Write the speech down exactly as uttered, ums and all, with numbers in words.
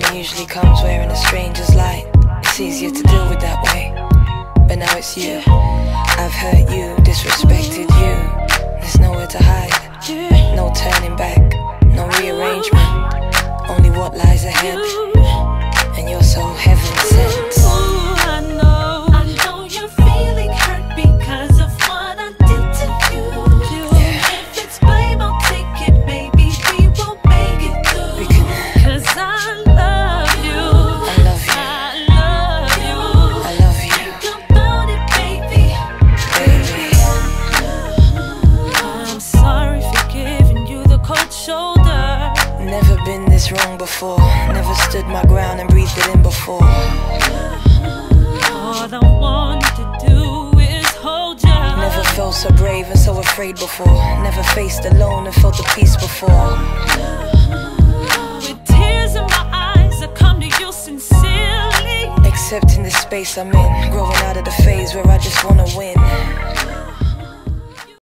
usually comes wearing a stranger's light. It's easier to deal with that way, but now it's you. I've hurt you, disrespected you. There's nowhere to hide, no turning back, no rearrangement, only what lies ahead. And you're so heaven sent. Never been this wrong before, never stood my ground and breathed it in before. All I want to do is hold you. Never felt so brave and so afraid before, never faced alone and felt the peace before. With tears in my eyes, I come to you sincerely, accepting the space I'm in, growing out of the phase where I just wanna win.